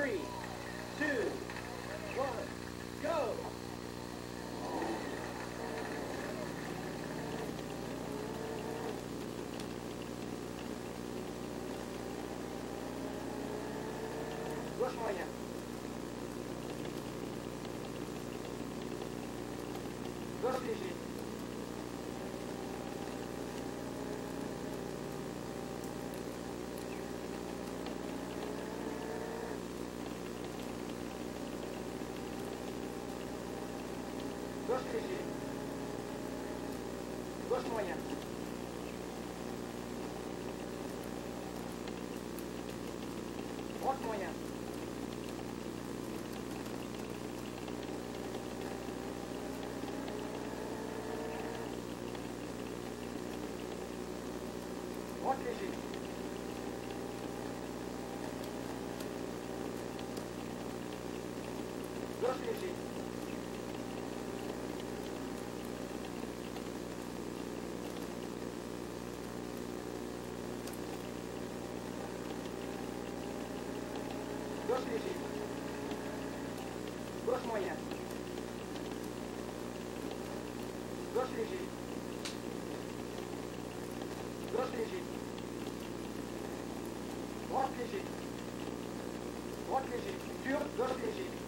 3, 2, 1, go! Gauche moyen. Gauche léger. Gauche léger. Gauche moyen. Droite moyen. Droite léger. Gauche léger. Gauche léger. Gauche moyen. Gauche léger. Gauche léger. Droite léger. Droite léger. Dur, gauche léger.